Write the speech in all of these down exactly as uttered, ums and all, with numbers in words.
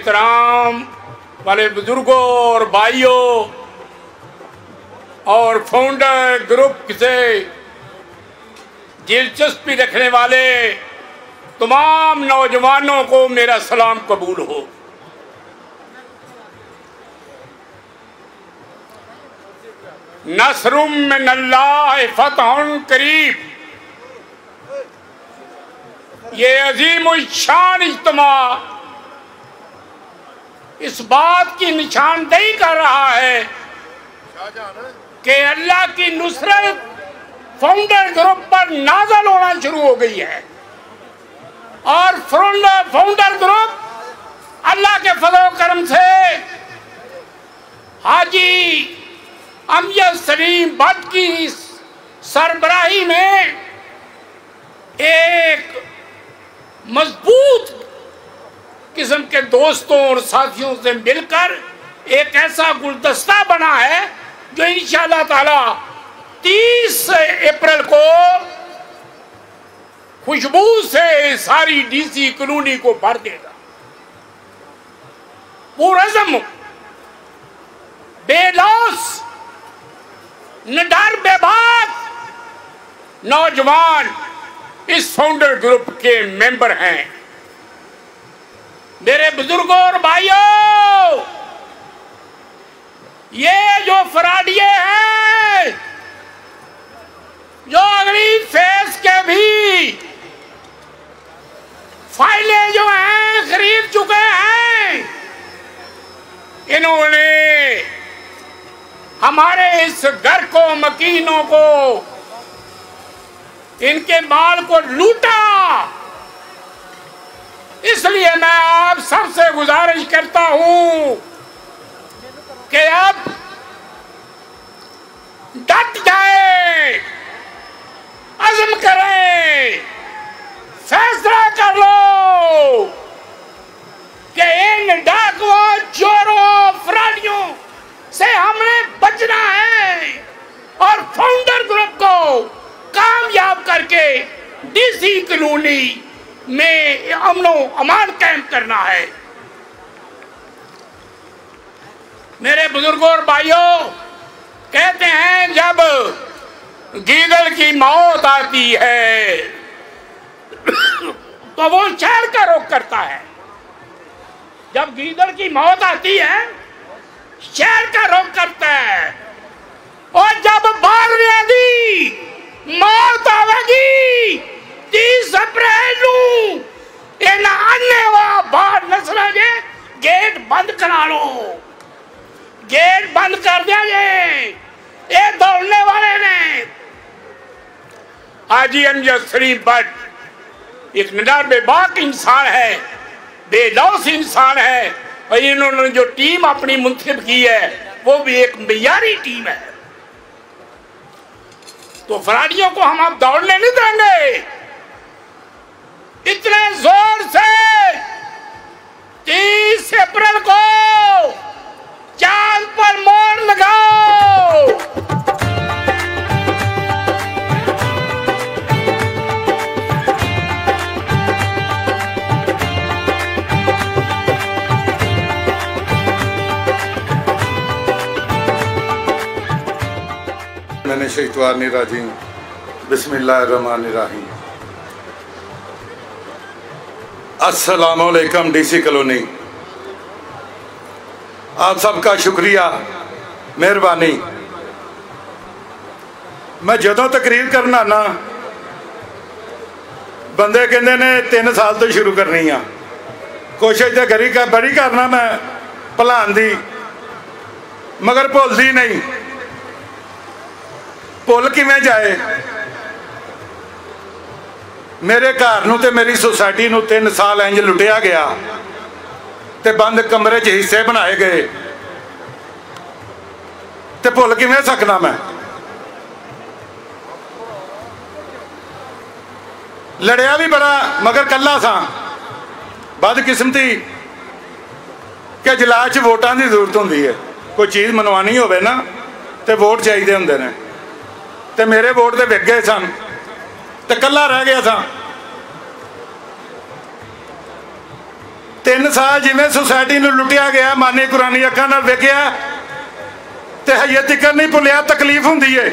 एहतराम वाले बुजुर्गों और भाइयों और फाउंडर ग्रुप से दिलचस्पी रखने वाले तमाम नौजवानों को मेरा सलाम कबूल हो। नस्रुम मिनल्लाह फतहुन करीब, ये अजीम शान इज्तिमा इस बात की निशानदेही कर रहा है कि अल्लाह की नुसरत फाउंडर ग्रुप पर नाज़िल होना शुरू हो गई है और फाउंडर ग्रुप अल्लाह के फज़ल करम से हाजी अमजद सलीम भट्ट की सरबराही में एक मजबूत किस्म के दोस्तों और साथियों से मिलकर एक ऐसा गुलदस्ता बना है जो इंशाअल्लाह ताला तीस अप्रैल को खुशबू से सारी डीसी कॉलोनी को भर देगा। पुरअज़्म, बेलौस, निडर, बेबाक नौजवान इस फाउंडर ग्रुप के मेंबर हैं। मेरे बुजुर्गों और भाइयों, ये जो फराडिये हैं जो अगली फेस के भी फाइलें जो हैं खरीद चुके हैं, इन्होंने हमारे इस घर को, मकीनों को, इनके माल को लूटा। इसलिए मैं आप सबसे गुजारिश करता हूं कि अब डट जाए, अज़्म करें, फैसला कर लो कि इन डाकुओं, चोरों, फराडियों से हमने बचना है और फाउंडर ग्रुप को कामयाब करके डीसी कॉलोनी में अमनो अमान कायम करना है। मेरे बुजुर्गों और भाइयों, कहते हैं जब गीदड़ की मौत आती है तो वो शहर का रुख करता है। जब गीदड़ की मौत आती है शहर का रुख करता है, और जब बारहवीं दी मौत आवेगी तीस अप्रैल नू इन आने वा बाहर नस्ल जे गेट बंद करा लो, गेट बंद कर दिया जे। ये दौड़ने वाले ने हाजी अमजद सलीम भट्ट एक निडर बेबाक इंसान है, बेलौस इंसान है, और इन्होंने जो टीम अपनी मुंतखब की है वो भी एक मियारी टीम है। तो फराडियों को हम अब दौड़ने नहीं देंगे। इतने जोर से तीस अप्रैल को चांद पर मोड़ लगाओ। मैंने शैतानिर रजीम बिस्मिल्लाहिर्रहमानिर्रहीम। अस्सलामुअलैकुम डीसी कॉलोनी, आप सबका शुक्रिया, मेहरबानी। मैं जदों तकरीर करना ना बंदे कहते ने तीन साल तो शुरू करनी आ, कोशिश तो करी कर बड़ी करना मैं भुलान दी, मगर भुलदी नहीं। भुल किवें जाए? मेरे घर नूं ते मेरी सोसाइटी नूं तीन साल इंज लुटिया गया ते बंद कमरे च हिस्से बनाए गए, ते भुल किवें सकना मैं? लड़िया भी बड़ा मगर कल्ला सा। बदकिस्मती कि जलाज च वोटां की जरूरत होंदी है, कोई चीज़ मनवानी होवे ना तो वोट चाहिए होंदे ने, ते मेरे वोट तो विक गए सन तो कल्ला रह गया था। तीन साल जिमें सोसाइटी नूं लुटिया गया, मानी कुरानी अखां नाल वेखिया ते हजे तिकर नहीं भुलिया। तकलीफ हुंदी है,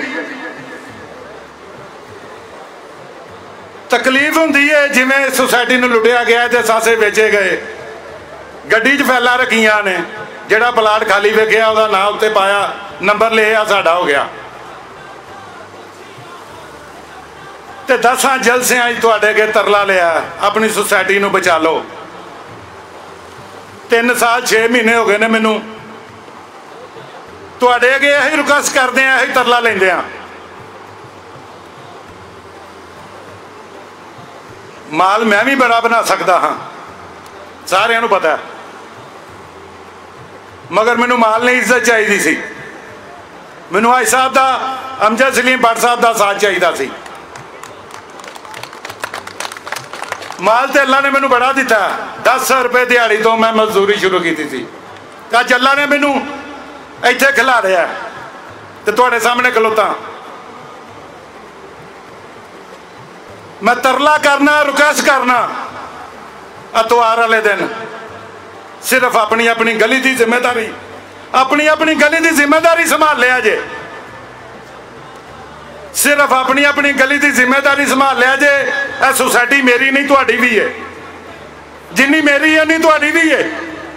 तकलीफ हुंदी है जिमें सोसाइटी नूं लुटिया गया ते सासे बेचे गए। गड्डी च फैला रखियां ने, जिहड़ा प्लाट खाली वेखिया उहदा नाम उत्ते पाया, नंबर लिया, साडा हो गया। ते दसां जलसियां तुहाडे अगे तरला लिया, अपनी सोसाइटी नूं बचा लो। तीन साल छे महीने हो गए ने मैनू तुहाडे अगे यही रिक्वेस्ट करदे आ, यही तरला लेंदे आ। माल मैं भी बड़ा बना सकता हाँ, सारिਆਂ ਨੂੰ पता है, मगर मैनू माल नहीं इज्जत चाहिए सी। मैनू भाई साहब का, अमजद सलीम भट्ट साहब का साथ चाहिए सी। माल तो अल्लाह ने मैनू बड़ा दिता। दस सौ रुपये दिहाड़ी तो मैं मजदूरी शुरू की थी। अज अल्लाह ने मैनू इत्थे खिला रहा तो तुहाडे सामने खलोता। मैं तरला करना, रिक्वेस्ट करना, अतवार वाले दिन सिर्फ अपनी अपनी गली की जिम्मेदारी, अपनी अपनी गली की जिम्मेदारी संभाल लिया जे। सिर्फ अपनी अपनी गली की जिम्मेदारी संभाल लिया जे। यह सोसाइटी मेरी नहीं, तुहाडी भी है। जिन्नी मेरी है नहीं तुहाडी भी है।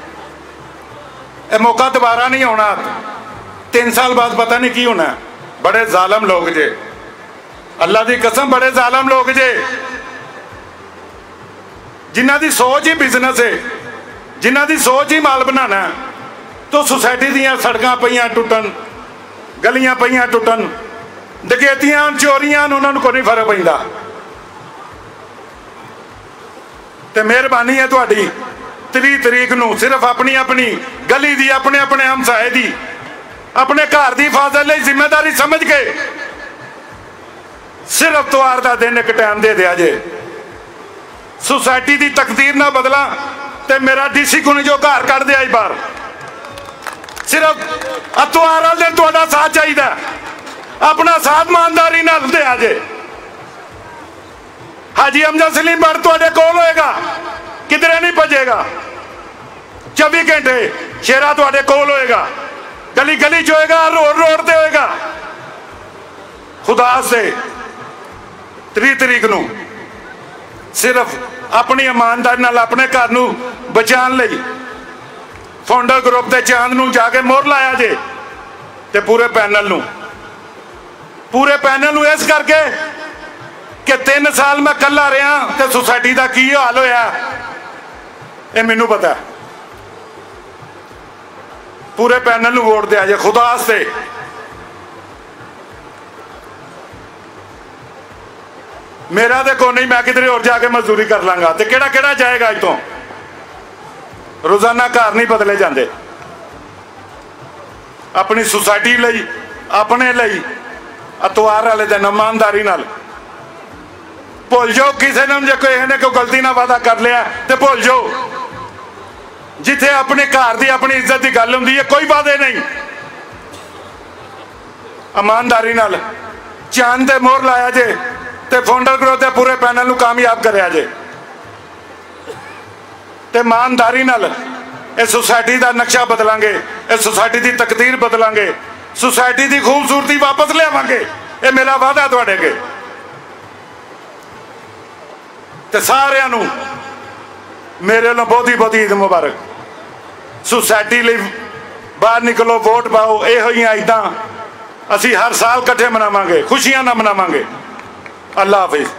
यह मौका दोबारा नहीं आना। तीन साल बाद पता नहीं की होना। बड़े जालम लोग जे, अल्लाह की कसम, बड़े जालम लोग जे, जिन्हां दी सोच ही बिजनेस है, जिन्हां दी सोच ही माल बनाना। तो सोसाइटी दियां सड़कां पईयां टुटन, गलियां पईयां टुटन, डकैतियां चोरियां, उन्होंने कोई नहीं फर्क पैंदा। ते मेहरबानी है तुहाडी तीस तरीक नूं सिर्फ अपनी अपनी गली दी, अपने अपने हमसाए दी, अपने घर की हिफाजत लई जिम्मेदारी समझ के सिर्फ त्योहार का दिन एक टाइम दे दिया जे। सोसाइटी की तकदीर ना बदला तो मेरा डीसी को जो घर कढ़ दिया बाहर। सिर्फ त्योहार वाले दिन तुहाडा साथ चाहिए, अपना साथ ईमानदारी नाल दिया जे। हाजी अमजद सलीम भट्ट तुहाडे कोल होएगा, किधरे नहीं भजेगा। चौबी घंटे शेरा तुहाडे कोल होएगा, गली गली च होएगा, रोड रोड ते होएगा। खुदा से तीस तरीक नूं सिर्फ अपनी ईमानदारी नाल अपने घर नूं बचाने लई फाउंडर ग्रुप के चांद नूं जाके मोहर लाया जे। ते पूरे पैनल नूं पूरे पैनल नूं इस करके कि तीन साल मैं कला रहा तो सोसाइटी का की हाल होया ये मैनू पता है। पूरे पैनल नूं वोट दिया जे खुदा से। मेरा तो को नहीं, मैं किधरे और जाके मजदूरी कर लांगा। तो केड़ा केड़ा जाएगा अज तो? रोजाना घर नहीं बदले जाते। अपनी सोसाइटी लई, अपने लई अतवार वाले दिन ईमानदारी नाल भुल जाओ। किसी ने जो कोई ने कोई गलती ना वादा कर लिया तो भुल जाओ। जिथे अपने घर की अपनी इज्जत की गल होंदी है, कोई वादे नहीं। ईमानदारी नाल चांद ते मोहर लाया जे ते फाउंडर ग्रुप के पूरे पैनल नूं कामयाब करया जे। ते ईमानदारी नाल इस सोसाइटी का नक्शा बदलांगे, इस सोसाइटी की तकदीर बदलांगे, सोसाइटी की खूबसूरती वापस लियावांगे। ये मेरा वादा तुहाडे अगे। ते सारिआं नूं मेरे नाल बहुत ही बहुत ईद मुबारक। सोसाइटी लई बाहर निकलो, वोट पाओ। इहो ही इदां असीं हर साल इकट्ठे मनावांगे, खुशियां नाल मनावांगे। अल्लाह हाफिज।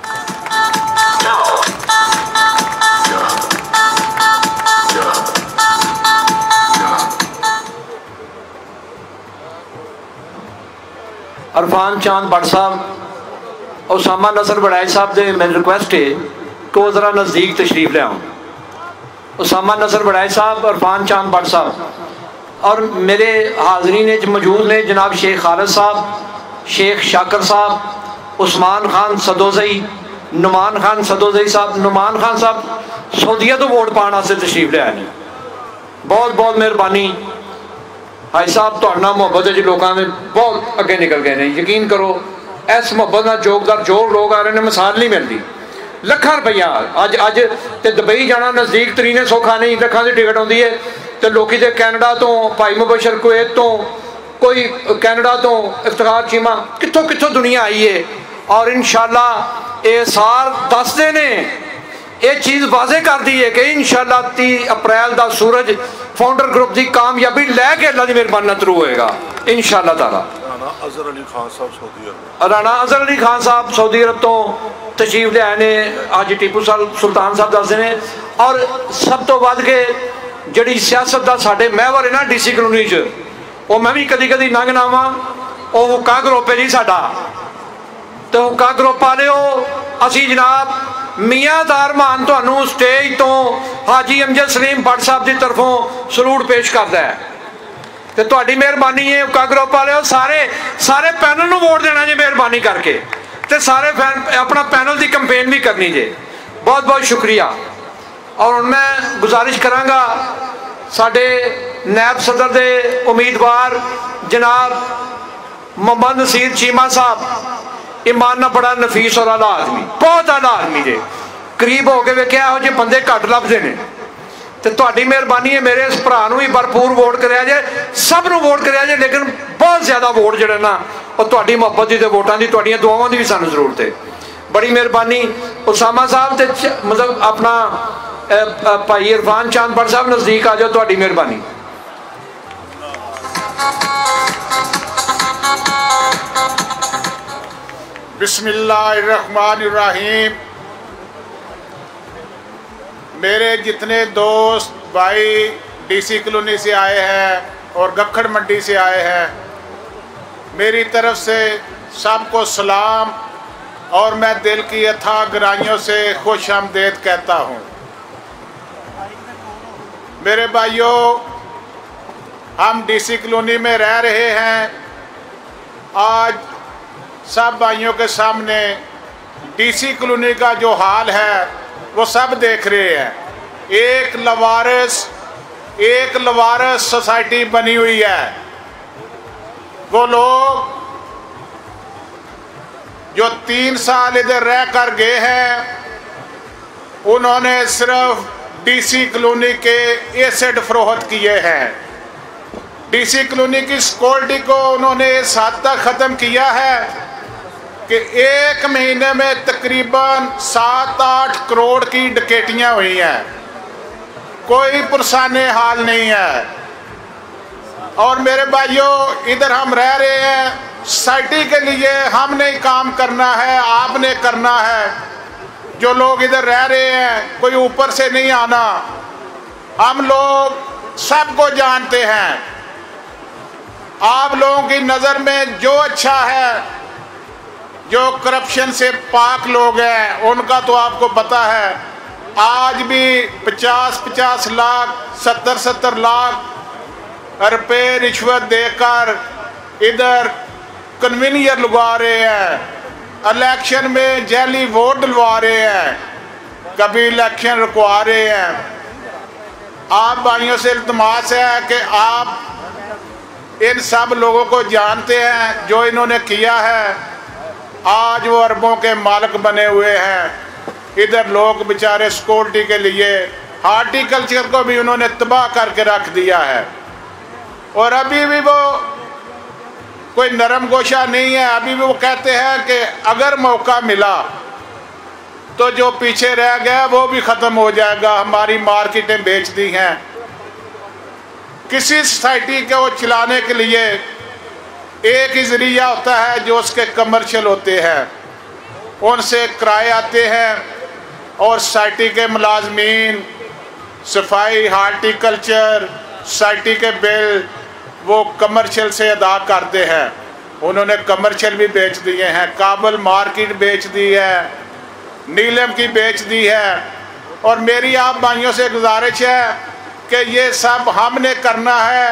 अरफान चांद भट्ट साहब, उसामा नसर बड़ाई साहब से मेरी रिक्वेस्ट है कि वो ज़रा नज़दीक तशरीफ़ ले आओ। उसामा नसर बड़ाई साहब, अरफान चांद भट्ट साहब और मेरे हाज़रीन मौजूद ने जनाब शेख खालिद साहब, शेख शाकर साहब, उस्मान खान सदोजई, नुमान खान सदोजई साहब। नुमान खान साहब सऊदीया तो वोट पाने से तशरीफ़ ले आए हैं। बहुत बहुत मेहरबानी भाई साहब, तुहाडे नाल मुहब्बत है जी। लोगों ने बहुत अगे निकल गए हैं। यकीन करो इस मुहब्बत नाल जोगदार जो लोग आ रहे हैं, मिसाल नहीं मिलती। ਲੱਖਾਂ ਰੁਪਈਆ ਅੱਜ ਅੱਜ ਤੇ ਦੁਬਈ ਜਾਣਾ ਨਜ਼ਦੀਕ ਤਰੀਨੇ ਸੌਖਾ ਨਹੀਂ, ਲੱਖਾਂ ਦੀ ਟਿਕਟ ਆਉਂਦੀ ਹੈ। ਤੇ ਲੋਕੀ ਤੇ ਕੈਨੇਡਾ ਤੋਂ, ਭਾਈ ਮੁਬਸ਼ਰ ਕੁਵੈਤ ਤੋਂ, कोई कैनेडा तो इफ्तिखार चीमा, कितों कितों दुनिया आई है। और इंशाअल्लाह ये सार दसते ने ये चीज़ वाजे कर दी है कि इंशाअल्लाह तीस अप्रैल का सूरज फाउंडर ग्रुप की कामयाबी लैके अल्लाह की मेहरबानी थ्रू होएगा इंशाअल्लाह ताला। राणा अजहर अली खान साहब सऊदी अरब राणा अजहर अली खान साहब सऊदी अरब तो तशरीफ लिया ने, अज टीपू सुल्तान साहब दसते हैं। और सब तो वध के जी सियासत का साढ़े महवर है ना डी सी कलोनी च, वो मैं भी कदी कदी लंघना वा, वो हुक्का ग्रुप है जी साडा। तो हुक्का ग्रुप वाले असी जनाब मियाँ दारमान तुहानू स्टेज तो हाजी अमजद सलीम भट्ट साहब की तरफों सलूट पेश करता है। तो तुहाडी मेहरबानी है हुक्का ग्रुप वाले सारे सारे पैनल नू वोट देना जी मेहरबानी करके, तो सारे फैन अपना पैनल की कंपेन भी करनी जे। बहुत बहुत शुक्रिया। और हुण मैं गुजारिश करांगा साडे नायब सदर दे उम्मीदवार जनाब मोहम्मद नसीर चीमा साहब, ईमान बड़ा नफीस और आला आदमी, बहुत आला आदमी जे, करीब हो के वेख्या इहो जिहे बंदे घट लभदे ने। तो तुहाडी मेहरबानी है मेरे इस भरा नूं भी भरपूर वोट करिया जे, सब नूं वोट करिया जे, लेकिन बहुत ज़्यादा वोट जिहड़े ना और तुहाडी मुहब्बत दी ते वोटां दी तुहाडीआं दुआवां दी भी सानूं जरूरत है। बड़ी मेहरबानी। उसामा साहब ते मतलब अपना भाई इरफान चांद भट्ट साहब नज़दीक आ जाओ, तुहाडी मेहरबानी। बिस्मिल्लाहिर्रहमानिर्रहीम। मेरे जितने दोस्त भाई डीसी कॉलोनी से आए हैं और गखड़ मंडी से आए हैं, मेरी तरफ से सबको सलाम और मैं दिल की अथाह गहराइयों से खुश आमदेद कहता हूँ। मेरे भाइयों, हम डीसी कॉलोनी में रह रहे हैं। आज सब भाइयों के सामने डीसी कॉलोनी का जो हाल है वो सब देख रहे हैं। एक लवारस एक लवारस सोसाइटी बनी हुई है। वो लोग जो तीन साल इधर रह कर गए हैं, उन्होंने सिर्फ डीसी कॉलोनी के एसेट फरोख्त किए हैं। डीसी कॉलोनी की सिक्योरिटी को उन्होंने इस हद तक ख़त्म किया है कि एक महीने में तकरीबन सात आठ करोड़ की डकैतियाँ हुई हैं। कोई पुरसाने हाल नहीं है। और मेरे भाइयों, इधर हम रह रहे हैं, सोसाइटी के लिए हमने काम करना है, आपने करना है। जो लोग इधर रह रहे हैं, कोई ऊपर से नहीं आना। हम लोग सबको जानते हैं। आप लोगों की नज़र में जो अच्छा है, जो करप्शन से पाक लोग हैं, उनका तो आपको पता है। आज भी पचास पचास लाख सत्तर सत्तर लाख रुपए रिश्वत देकर इधर कन्वीनियर लगवा रहे हैं। इलेक्शन में जैली वोट डलवा रहे हैं, कभी इलेक्शन रुकवा रहे हैं। आप भाइयों से इल्तिमास है कि आप इन सब लोगों को जानते हैं जो इन्होंने किया है। आज वो अरबों के मालिक बने हुए हैं। इधर लोग बेचारे सिक्योरिटी के लिए हार्टिकल्चर को भी उन्होंने तबाह करके रख दिया है। और अभी भी वो कोई नरम गोशा नहीं है। अभी भी वो कहते हैं कि अगर मौका मिला तो जो पीछे रह गया वो भी ख़त्म हो जाएगा। हमारी मार्केटें बेच दी हैं। किसी सोसाइटी को चलाने के लिए एक ही ज़रिया होता है जो उसके कमर्शियल होते हैं, उनसे किराए आते हैं और सोसाइटी के मुलाजमीन सफाई, हार्टिकल्चर, सोसाइटी के बिल वो कमर्शियल से अदा करते हैं। उन्होंने कमर्शियल भी बेच दिए हैं, काबुल मार्केट बेच दी है, नीलम की बेच दी है। और मेरी आप भाइयों से गुजारिश है कि ये सब हमने करना है।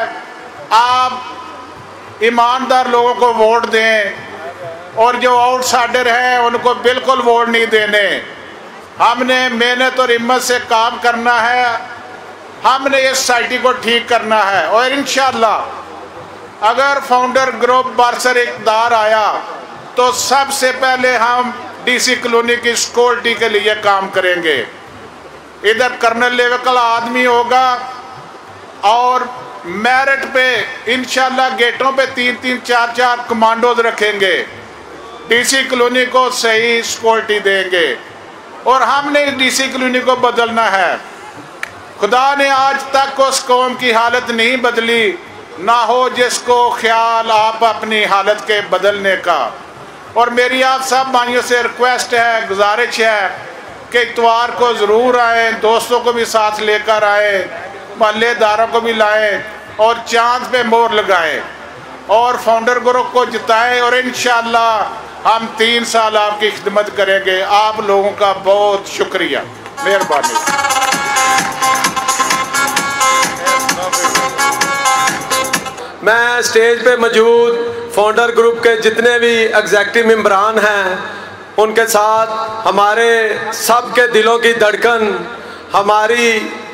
आप ईमानदार लोगों को वोट दें और जो आउटसाइडर हैं उनको बिल्कुल वोट नहीं देने। हमने मेहनत और हिम्मत से काम करना है। हमने इस सोसाइटी को ठीक करना है। और इंशाअल्लाह अगर फाउंडर ग्रुप बरसर इक़्तिदार आया तो सबसे पहले हम डीसी कॉलोनी की सिक्योरिटी के लिए काम करेंगे। इधर कर्नल लेवल का आदमी होगा और मेरिट पे इंशाल्लाह गेटों पे तीन तीन चार चार कमांडोज रखेंगे, डीसी कॉलोनी को सही सिक्योरिटी देंगे और हमने इस डीसी कॉलोनी को बदलना है। खुदा ने आज तक उस कौम की हालत नहीं बदली, ना हो जिसको ख्याल आप अपनी हालत के बदलने का। और मेरी आप सब भाइयों से रिक्वेस्ट है, गुजारिश है कि इतवार को ज़रूर आएँ, दोस्तों को भी साथ लेकर आए, महल्लेदारों को भी लाएं और चांद पे मोहर लगाएं और फाउंडर ग्रुप को जिताएं और इंशाअल्लाह हम तीन साल आपकी खिदमत करेंगे। आप लोगों का बहुत शुक्रिया, मेहरबानी। मैं स्टेज पे मौजूद फाउंडर ग्रुप के जितने भी एग्जेक्टिव मेंबरान हैं उनके साथ हमारे सब के दिलों की धड़कन, हमारी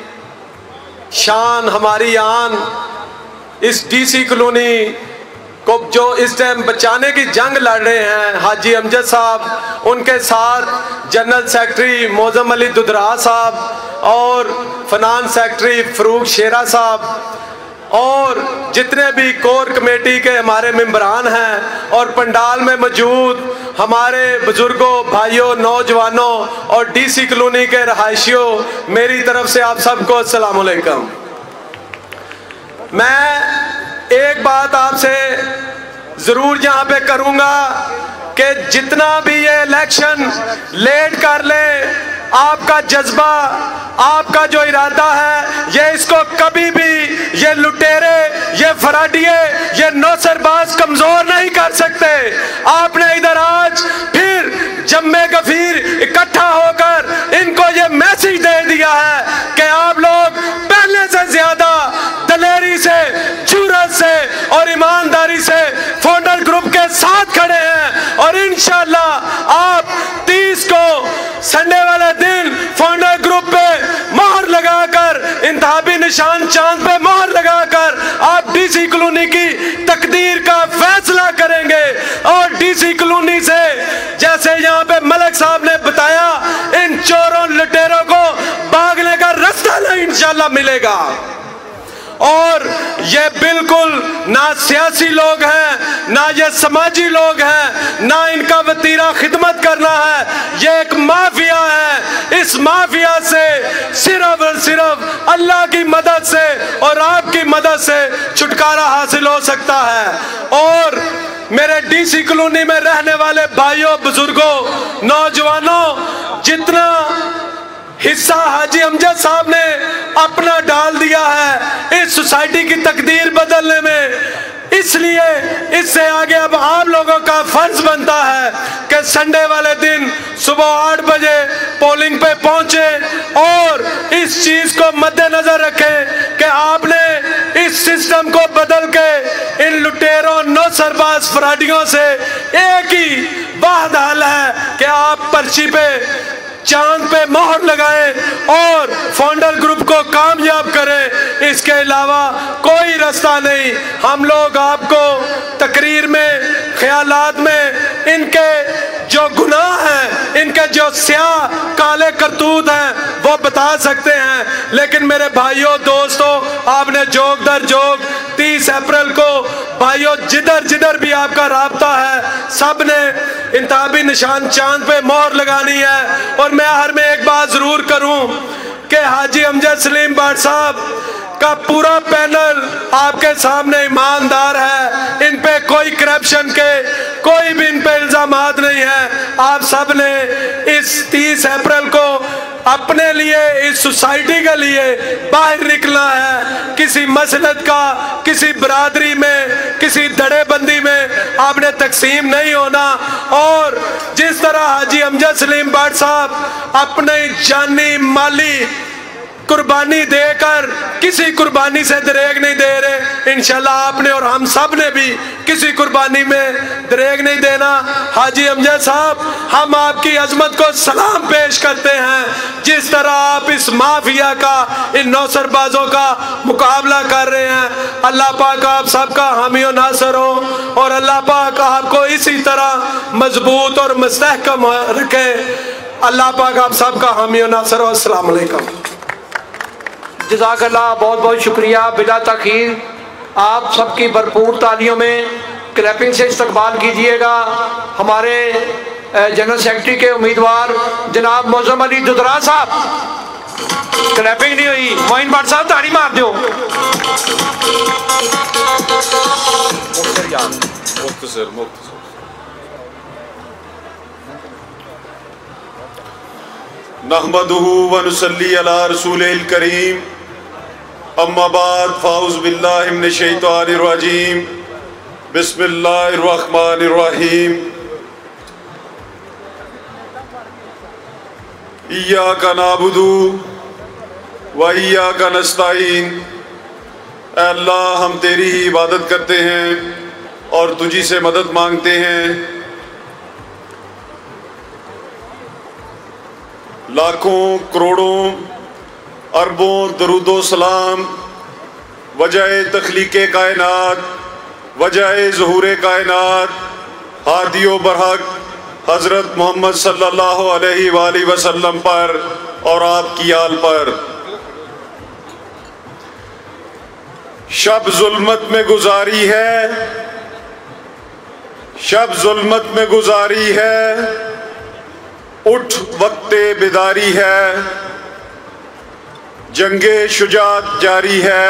शान, हमारी आन, इस डीसी कॉलोनी को जो इस टाइम बचाने की जंग लड़ रहे हैं हाजी अमजद साहब, उनके साथ जनरल सेक्रेटरी मोज़म अली दुदरा साहब और फाइनेंस सेक्रेटरी फरूक शेरा साहब और जितने भी कोर कमेटी के हमारे मेंबरान हैं और पंडाल में मौजूद हमारे बुजुर्गों, भाइयों, नौजवानों और डीसी कॉलोनी के रहायशियों, मेरी तरफ से आप सबको अस्सलाम वालेकुम। मैं एक बात आपसे ज़रूर यहाँ पे करूँगा कि जितना भी ये इलेक्शन लेट कर ले, आपका जज्बा, आपका जो इरादा है, ये इसको कभी भी ये लुटेरे, ये फराडिये, ये नौसरबाज कमजोर नहीं कर सकते। आपने इधर आज फिर जम्मे गफीर इकट्ठा होकर इनको ये मैसेज दे दिया है कि आप लोग पहले से ज्यादा दलेरी से, जुर्रत से और ईमानदारी से फाउंडर ग्रुप के साथ खड़े हैं और इंशाल्लाह आप तीस को संडे वाले दिन फाउंडर ग्रुप पे मोहर लगाकर, इंतहाबी निशान चांद पे मोहर लगाकर आप डीसी कॉलोनी की तकदीर का फैसला करेंगे। और डीसी कॉलोनी से, जैसे यहाँ पे मलिक साहब ने बताया, इन चोरों लुटेरों को भागने का रास्ता नहीं इंशाल्लाह मिलेगा। और ये बिल्कुल ना सियासी लोग हैं, ना ये समाजी लोग हैं, ना इनका वतीरा खिदमत करना है, ये एक माफिया है। इस माफिया से सिर्फ और सिर्फ अल्लाह की मदद से और आपकी मदद से छुटकारा हासिल हो सकता है। और मेरे डीसी कॉलोनी में रहने वाले भाइयों, बुजुर्गों, नौजवानों, जितना हिस्सा हाजी अमजद साहब ने अपना डाल दिया है इस सोसाइटी की तकदीर बदलने में, इसलिए इससे आगे अब आप लोगों का फर्ज बनता है कि संडे वाले दिन सुबह आठ बजे पोलिंग पे पहुंचे और इस चीज को मद्देनजर रखें कि आपने इस सिस्टम को बदल के इन लुटेरों, नौसरबाज फराडियों से एक ही वाहद हल है कि आप पर्ची पे चांद पे मोहर लगाएं और फाउंडर ग्रुप को कामयाब करें। इसके अलावा कोई रास्ता नहीं। हम लोग आपको तकरीर में, ख्यालात में इनके जो गुनाह हैं, इनके जो स्याह काले करतूत हैं वो बता सकते हैं, लेकिन मेरे भाइयों, दोस्तों, आपने जोग दर जोग तीस अप्रैल को भाइयों जिधर जिधर भी आपका राब्ता है, सब ने इंतहाबी निशान चांद पे मोहर लगानी है। और मैं हर में एक बात जरूर करूं कि हाजी अमजद सलीम बाट साहब का पूरा पैनल आपके सामने ईमानदार है, इन पे कोई करप्शन के कोई भी इन पे इल्जामात नहीं है। आप सब ने इस तीस अप्रैल को अपने लिए, इस सोसाइटी के लिए बाहर निकलना है। किसी मसलत का, किसी बरादरी में, किसी धड़ेबंदी में आपने तकसीम नहीं होना। और जिस तरह हाजी अमजद सलीम बाट साहब अपने जानी माली कुर्बानी देकर किसी कुर्बानी से दरेग नहीं दे रहे। इंशाल्लाह आपने और हम सब ने भी किसी कुर्बानी में दरेग नहीं देना। हाजी अमजद साहब, हम आपकी अजमत को सलाम पेश करते हैं। जिस तरह आप इस माफिया का, इन नौसरबाजों का मुकाबला कर रहे हैं, अल्लाह पाक आप सबका हामी और नासर हो और अल्लाह पाक आपको इसी तरह मजबूत और मुस्तहकम रखे। अल्लाह पाक आप सबका हामी और नासर हो। अस्सलाम वालेकुम। जज़ाकल्लाह, बहुत बहुत शुक्रिया। बिला तखीर आप सबकी भरपूर तालियों में क्लैपिंग से इस्तकबाल कीजिएगा हमारे जनरल सेक्रेटरी के उम्मीदवार जनाब मौजम अली दुदरा साहब। क्लैपिंग नहीं हुई, मोइन भट्ट साहब ताड़ी मार दो। मुख्तसर मुख्तसर नहमदुहु व नुसल्ली अला रसूलिल करीम, अम्मा बाद, फाउज़ बिल्लाहि मिनश शैतानिर रजीम, बिस्मिल्लाहिर रहमानिर रहीम। इय्याका नाबुदु व इय्याका नस्ताईन। अल्लाह, हम तेरी ही इबादत करते हैं और तुझी से मदद मांगते हैं। लाखों करोड़ों अरबों दरूदो सलाम वजह तख्लीक़े कायनात, वजह ज़ुहूरे कायनात, हादियो बरहक हज़रत मोहम्मद सल्लल्लाहु अलैहि वालैहि वसल्लम पर और आपकी आल पर। शब जुल्मत में गुजारी है, शब जुल्मत में गुजारी है, उठ वक्ते बेदारी है, जंगे शुजात जारी है,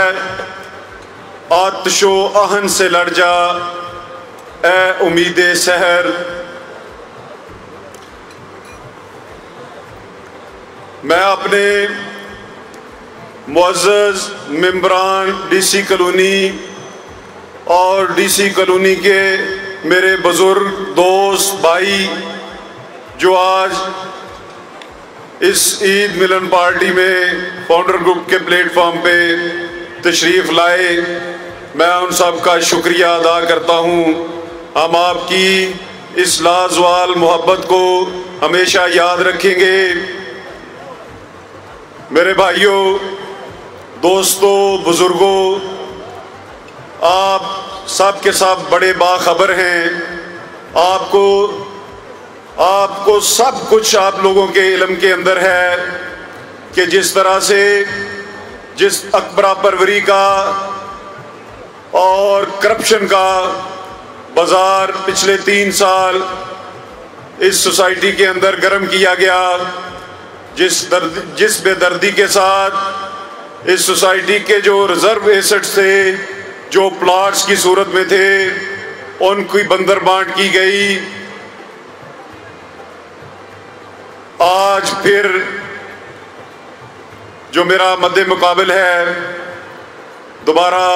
आतशो आहन से लड़ जा ए उम्मीदे सहर। मैं अपने मुअज़्ज़ज़ मेंबरान डीसी कॉलोनी और डीसी कॉलोनी के मेरे बुजुर्ग दोस्त भाई जो आज इस ईद मिलन पार्टी में फाउंडर ग्रुप के प्लेटफॉर्म पे तशरीफ़ लाए, मैं उन सब का शुक्रिया अदा करता हूँ। हम आपकी इस लाजवाल मोहब्बत को हमेशा याद रखेंगे। मेरे भाइयों, दोस्तों, बुजुर्गों, आप सब के सब बड़े बाखबर हैं। आपको आपको सब कुछ आप लोगों के इल्म के अंदर है कि जिस तरह से जिस अकबरा परवरी का और करप्शन का बाजार पिछले तीन साल इस सोसाइटी के अंदर गर्म किया गया, जिस दर्द जिस बेदर्दी के साथ इस सोसाइटी के जो रिजर्व एसेट्स थे, जो प्लॉट्स की सूरत में थे, उनकी बंदर बांट की गई। आज फिर जो मेरा मद्दे मुकाबिल है, दोबारा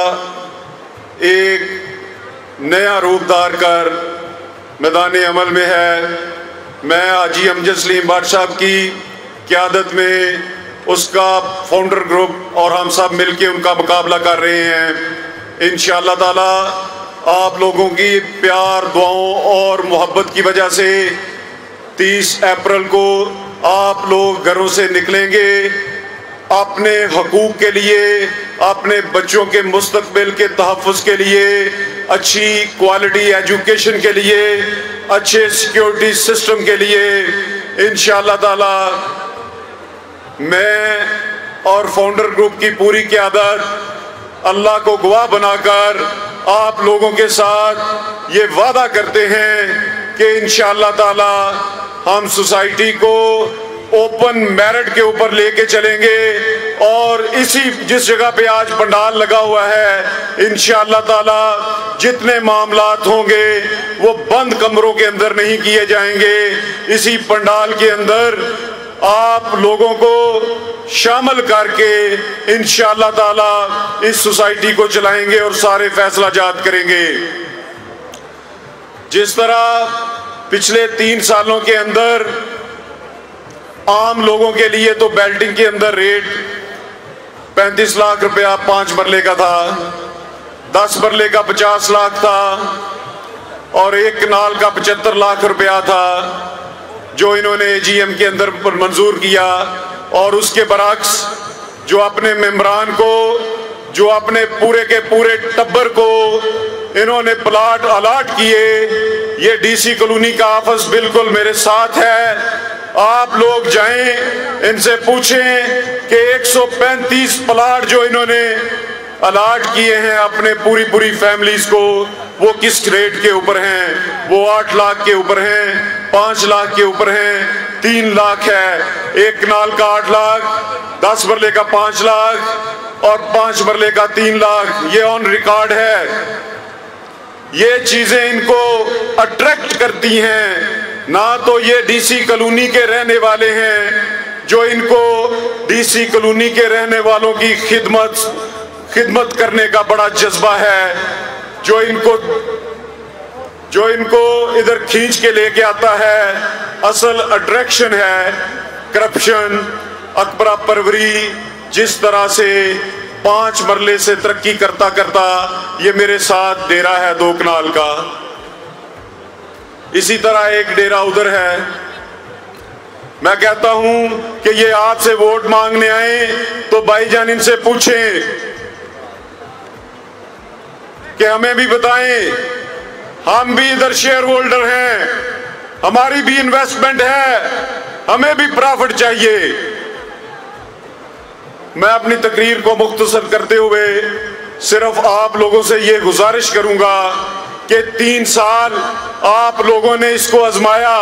एक नया रूप धार कर मैदान अमल में है। मैं हाजी अमजद सलीम भट्ट साहब की क़यादत में उसका फाउंडर ग्रुप और हम सब मिलके उनका मुकाबला कर रहे हैं। इंशाअल्लाह ताला आप लोगों की प्यार, दुआओं और मोहब्बत की वजह से तीस अप्रैल को आप लोग घरों से निकलेंगे अपने हकूक़ के लिए, अपने बच्चों के मुस्तकबिल के तहफ़्फ़ुज़ के लिए, अच्छी क्वालिटी एजुकेशन के लिए, अच्छे सिक्योरिटी सिस्टम के लिए। इंशाअल्लाह ताला मैं और फाउंडर ग्रुप की पूरी क़यादत अल्लाह को गवाह बनाकर आप लोगों के साथ ये वादा करते हैं कि इंशाअल्लाह ताला हम सोसाइटी को ओपन मेरिट के ऊपर लेके चलेंगे और इसी जिस जगह पे आज पंडाल लगा हुआ है, इंशाअल्लाह ताला जितने मामलात होंगे वो बंद कमरों के अंदर नहीं किए जाएंगे। इसी पंडाल के अंदर आप लोगों को शामिल करके इंशाअल्लाह ताला इस सोसाइटी को चलाएंगे और सारे फैसला जात करेंगे। जिस तरह पिछले तीन सालों के अंदर आम लोगों के लिए तो बेल्टिंग के अंदर रेट पैंतीस लाख रुपया पांच मरले का था, दस मरले का पचास लाख था और एक कनाल का पचहत्तर लाख रुपया था जो इन्होंने एजीएम के अंदर पर मंजूर किया। और उसके बरक्स जो अपने मेंबरान को, जो अपने पूरे के पूरे टब्बर को इन्होंने प्लाट अलाट किए। ये डीसी कॉलोनी का ऑफिस बिल्कुल मेरे साथ है, आप लोग जाएं, इनसे पूछें कि एक सौ पैंतीस प्लाट जो इन्होंने अलाट किए हैं अपने पूरी पूरी फैमिलीज को, वो किस रेट के ऊपर हैं। वो आठ लाख के ऊपर हैं, पांच लाख के ऊपर हैं, तीन लाख है, एक कनाल का आठ लाख, दस मरले का पांच लाख और पांच मरले का तीन लाख। ये ऑन रिकॉर्ड है। ये चीजें इनको अट्रैक्ट करती हैं, ना तो ये डीसी कॉलोनी के रहने वाले हैं, जो इनको डीसी कॉलोनी के रहने वालों की खिदमत खिदमत करने का बड़ा जज्बा है, जो इनको जो इनको इधर खींच के लेके आता है। असल अट्रैक्शन है करप्शन, अकबरा परवरी। जिस तरह से पांच मरले से तरक्की करता करता ये मेरे साथ डेरा है दो कनाल का, इसी तरह एक डेरा उधर है। मैं कहता हूं कि ये आपसे वोट मांगने आए तो भाईजान इनसे पूछें कि हमें भी बताएं, हम भी इधर शेयर होल्डर हैं, हमारी भी इन्वेस्टमेंट है, हमें भी प्रॉफिट चाहिए। मैं अपनी तकरीर को मुख्तसर करते हुए सिर्फ आप लोगों से ये गुजारिश करूंगा कि तीन साल आप लोगों ने इसको आजमाया।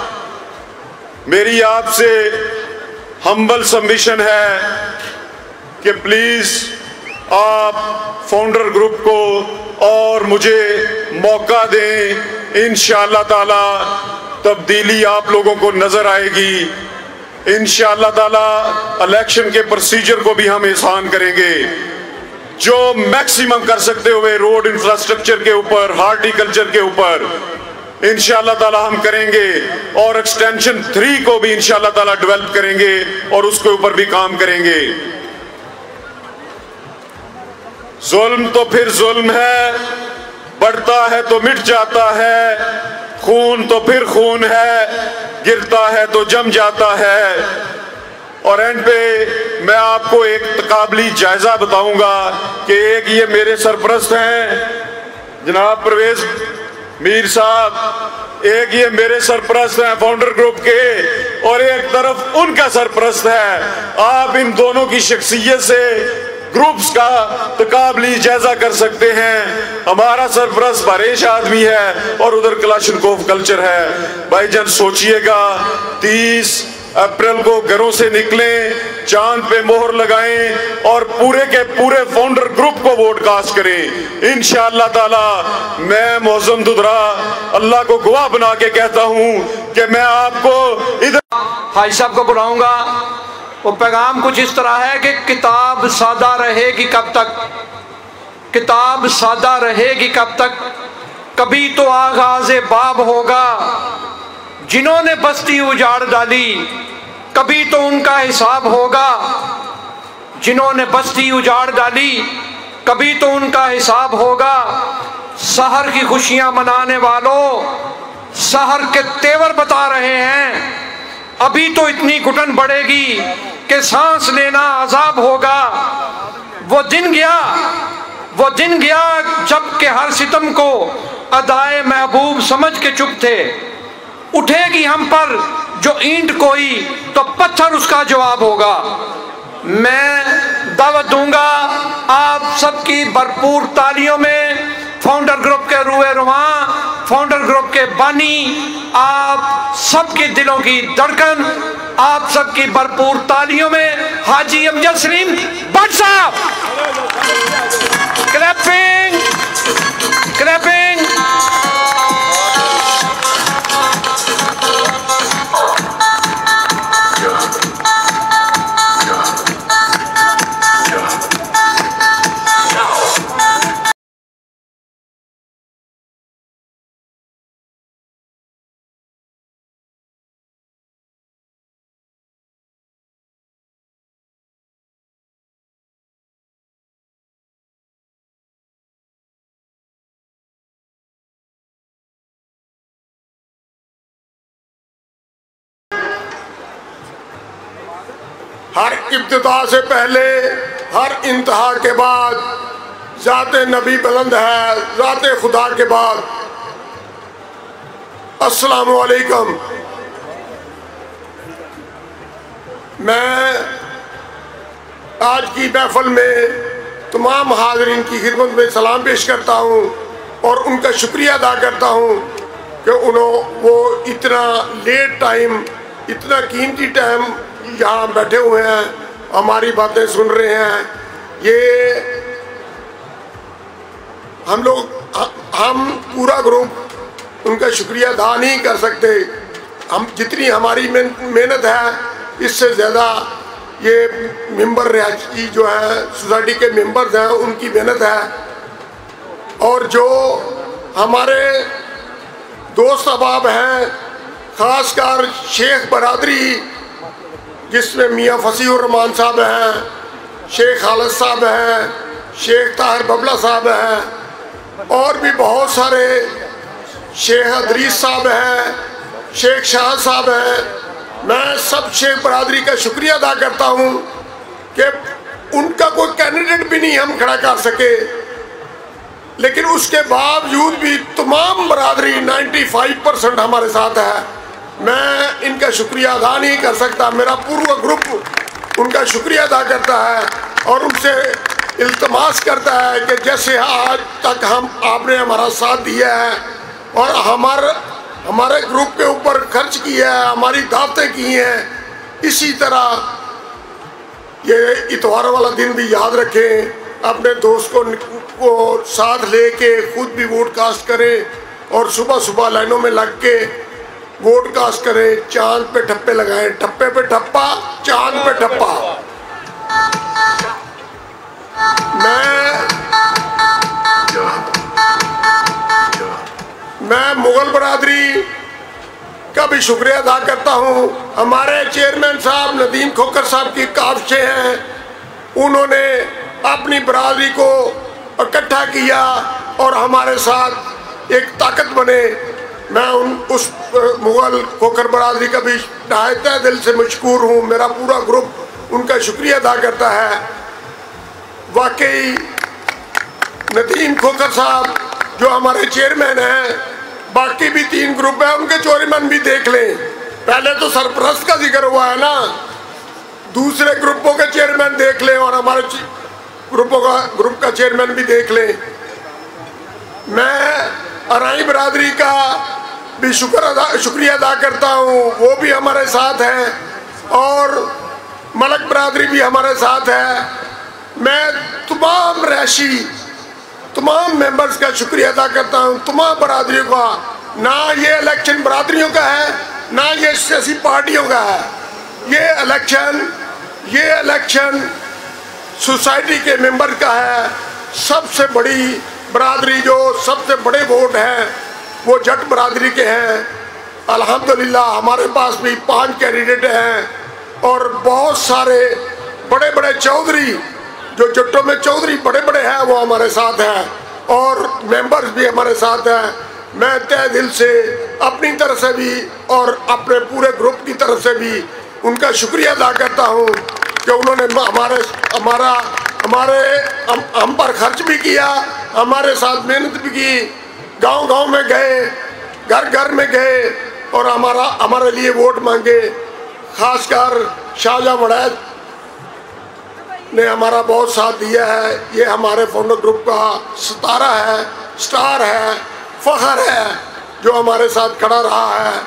मेरी आपसे हम्बल सबमिशन है कि प्लीज आप फाउंडर ग्रुप को और मुझे मौका दें। इंशाअल्लाह ताला तब्दीली आप लोगों को नजर आएगी। इंशाअल्लाह ताला इलेक्शन के प्रोसीजर को भी हम आसान करेंगे, जो मैक्सिमम कर सकते हुए रोड इंफ्रास्ट्रक्चर के ऊपर, हार्टिकल्चर के ऊपर इंशाअल्लाह ताला हम करेंगे और एक्सटेंशन थ्री को भी इंशाअल्लाह ताला डेवलप करेंगे और उसके ऊपर भी काम करेंगे। जुल्म तो फिर जुल्म है, बढ़ता है तो मिट जाता है, खून तो फिर खून है, गिरता है तो जम जाता है। और एंड पे मैं आपको एक तकाबली जायजा बताऊंगा कि एक ये मेरे सरपरस्त हैं जनाब परवेज मीर साहब, एक ये मेरे सरपरस्त हैं फाउंडर ग्रुप के और एक तरफ उनका सरपरस्त है। आप इन दोनों की शख्सियत से ग्रुप्स का तकाबली जायजा कर सकते हैं। हमारा सरपरस्त बारिश आदमी है और उधर कलाशनकोव कल्चर है। भाईजान सोचिएगा, तीस अप्रैल को घरों से निकलें, चांद पे मोहर लगाएं और पूरे के पूरे फाउंडर ग्रुप को वोट कास्ट करें। इंशाअल्लाह ताला मैं मौजम दुदरा अल्लाह को गवाह बना के कहता हूं कि मैं आपको इधर हाजी साहब को बुलाऊंगा। वो पैगाम कुछ इस तरह है कि किताब सादा रहेगी कब तक, किताब सादा रहेगी कब तक, कभी तो आगाज़े बाब होगा। जिन्होंने बस्ती उजाड़ डाली कभी तो उनका हिसाब होगा, जिन्होंने बस्ती उजाड़ डाली कभी तो उनका हिसाब होगा। शहर की खुशियां मनाने वालों, शहर के तेवर बता रहे हैं, अभी तो इतनी घुटन बढ़ेगी कि सांस लेना अजाब होगा। वो दिन गया, वो दिन गया जब के हर सितम को अदाए महबूब समझ के चुप थे। उठेगी हम पर जो ईंट कोई तो पत्थर उसका जवाब होगा। मैं दावत दूंगा आप सबकी भरपूर तालियों में, फाउंडर ग्रुप के रूए रुआ, फाउंडर ग्रुप के बानी, आप सबके दिलों की धड़कन, आप सबकी भरपूर तालियों में हाजी अमजद सलीम भट्ट साहब। Clapping clapping. हर इब्तिदा से पहले, हर इंतहा के बाद ज़ाते नबी बुलंद है, ज़ाते खुदा के बाद। अस्सलामु अलैकुम। मैं आज की महफिल में तमाम हाज़रीन की खिदमत में सलाम पेश करता हूँ और उनका शुक्रिया अदा करता हूँ कि उन्होंने वो इतना लेट टाइम, इतना कीमती टाइम यहाँ बैठे हुए हैं, हमारी बातें सुन रहे हैं। ये हम लोग हम पूरा ग्रुप उनका शुक्रिया अदा नहीं कर सकते। हम जितनी हमारी मेहनत है इससे ज़्यादा ये मेंबर रियासती जो है सोसाइटी के मेंबर्स हैं उनकी मेहनत है। और जो हमारे दोस्त अहबाब हैं, ख़ासकर शेख बरादरी जिसमें मियाँ फसीहुर रहमान साहब हैं, शेख खालिद साहब हैं, शेख ताहिर बबला साहब हैं और भी बहुत सारे, शेख अदरीस साहब हैं, शेख शाह साहब हैं। मैं सब शेख बरादरी का शुक्रिया अदा करता हूँ कि उनका कोई कैंडिडेट भी नहीं हम खड़ा कर सके, लेकिन उसके बावजूद भी तमाम बरादरी पचानवे परसेंट हमारे साथ है। मैं इनका शुक्रिया अदा नहीं कर सकता, मेरा पूरा ग्रुप उनका शुक्रिया अदा करता है और उनसे इल्तमास करता है कि जैसे आज तक हम आपने हमारा साथ दिया है और हमारे हमारे ग्रुप के ऊपर खर्च किया है, हमारी दावतें की हैं, इसी तरह ये इतवार वाला दिन भी याद रखें। अपने दोस्त को, को साथ लेके खुद भी वोट कास्ट करें और सुबह सुबह लाइनों में लग के वोट कास्ट करें। चांद पे ठप्पे लगाएं, ठप्पे पे ठप्पा, चांद पे ठप्पा। मैं मैं मुगल बरादरी का भी शुक्रिया अदा करता हूँ। हमारे चेयरमैन साहब नदीम खोखर साहब की काविशें हैं, उन्होंने अपनी बरादरी को इकट्ठा किया और हमारे साथ एक ताकत बने। मैं उन उस मुगल खोखर बरादरी का भी तहे दिल से मशकूर हूँ। मेरा पूरा ग्रुप उनका शुक्रिया अदा करता है। वाकई नदीम खोखर साहब जो हमारे चेयरमैन हैं, बाकी भी तीन ग्रुप हैं उनके चेयरमैन भी देख लें। पहले तो सरपरस्त का जिक्र हुआ है ना, दूसरे ग्रुपों के चेयरमैन देख लें और हमारे ग्रुपों का ग्रुप का चेयरमैन भी देख लें। मैं अराई बरादरी का भी शुक्र अदा शुक्रिया अदा करता हूँ, वो भी हमारे साथ हैं और मलक बरादरी भी हमारे साथ है। मैं तमाम रैशी तमाम मेंबर्स का शुक्रिया अदा करता हूँ, तमाम बरादरियों का। ना ये इलेक्शन बरादरियों का है, ना ये सियासी पार्टियों का है। ये इलेक्शन ये इलेक्शन सोसाइटी के मेंबर का है। सबसे बड़ी बरादरी, जो सबसे बड़े वोट हैं वो जट बरादरी के हैं। अल्हम्दुलिल्लाह हमारे पास भी पांच कैंडिडेट हैं और बहुत सारे बड़े बड़े चौधरी, जो जट्टों में चौधरी बड़े बड़े हैं, वो हमारे साथ हैं और मेंबर्स भी हमारे साथ हैं। मैं तहे दिल से अपनी तरफ से भी और अपने पूरे ग्रुप की तरफ से भी उनका शुक्रिया अदा करता हूँ कि उन्होंने हमारे हमारा हमारे हम, हम पर खर्च भी किया, हमारे साथ मेहनत भी की, गांव गांव में गए, घर घर में गए और हमारा हमारे लिए वोट मांगे। खासकर शाहजहां वड़ैच ने हमारा बहुत साथ दिया है। ये हमारे फाउंडर ग्रुप का सितारा है, स्टार है, फखर है जो हमारे साथ खड़ा रहा है।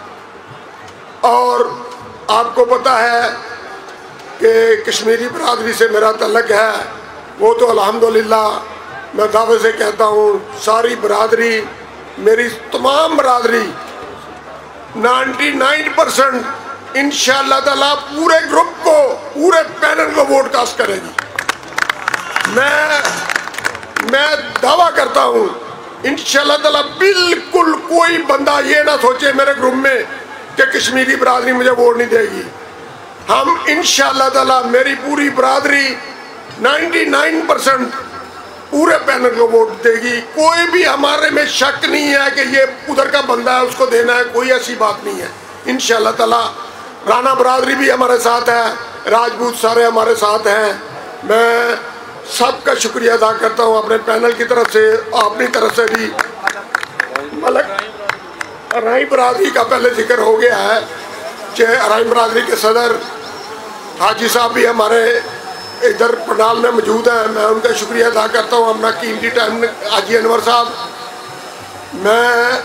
और आपको पता है कि कश्मीरी बरादरी से मेरा तल्लक है, वो तो अल्हम्दुलिल्लाह मैं दावे से कहता हूँ सारी बरादरी, मेरी तमाम बरादरी निन्यानवे परसेंट इंशाअल्लाह ताला पूरे ग्रुप को, पूरे पैनल को वोट कास्ट करेगी। मैं मैं दावा करता हूँ इंशाअल्लाह ताला बिल्कुल कोई बंदा ये ना सोचे मेरे ग्रुप में कि कश्मीरी बरादरी मुझे वोट नहीं देगी। हम इंशाअल्लाह ताला मेरी पूरी बरादरी निन्यानवे परसेंट पूरे पैनल को वोट देगी। कोई भी हमारे में शक नहीं है कि ये उधर का बंदा है उसको देना है, कोई ऐसी बात नहीं है। इंशाअल्लाह ताला राना बरादरी भी हमारे साथ है, राजपूत सारे हमारे साथ हैं। मैं सबका शुक्रिया अदा करता हूँ अपने पैनल की तरफ से, अपनी तरफ से भी। मलक अराई बरादरी का पहले जिक्र हो गया है कि अराई बरादरी के सदर हाजी साहब भी हमारे इधर पंडाल में मौजूद हैं। मैं उनका शुक्रिया अदा करता हूँ अपना कीमती टाइम। हाजी अनवर साहब, मैं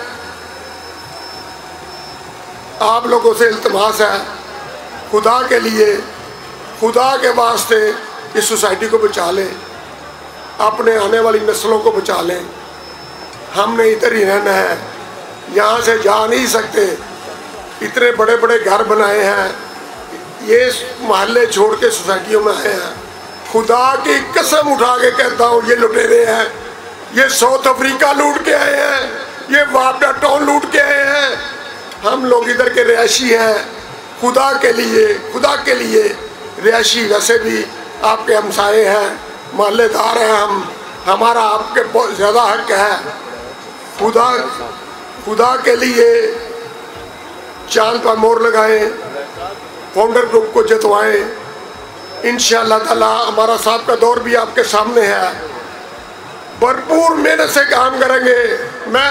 आप लोगों से इल्तमास है, खुदा के लिए, खुदा के वास्ते इस सोसाइटी को बचा लें, अपने आने वाली नस्लों को बचा लें। हमने इधर ही रहना है, यहाँ से जा नहीं सकते। इतने बड़े बड़े घर बनाए हैं, ये मोहल्ले छोड़ के सोसाइटियों में आए हैं। खुदा की कसम उठा के कहता हूँ, ये लुटेरे हैं, ये साउथ अफ्रीका लूट के आए हैं, ये वापडा टाउन लूट के आए हैं। हम लोग इधर के रिहायशी हैं। खुदा के लिए, खुदा के लिए रिहायशी वैसे भी आपके हमसाए हैं, मोहल्लेदार हैं हम, हमारा आपके बहुत ज़्यादा हक है। खुदा खुदा के लिए चांद पर मोहर लगाएं, फाउंडर ग्रुप को जितवाएं। इंशाअल्लाह ताला हमारा साहब का दौर भी आपके सामने है। भरपूर मेहनत से काम करेंगे। मैं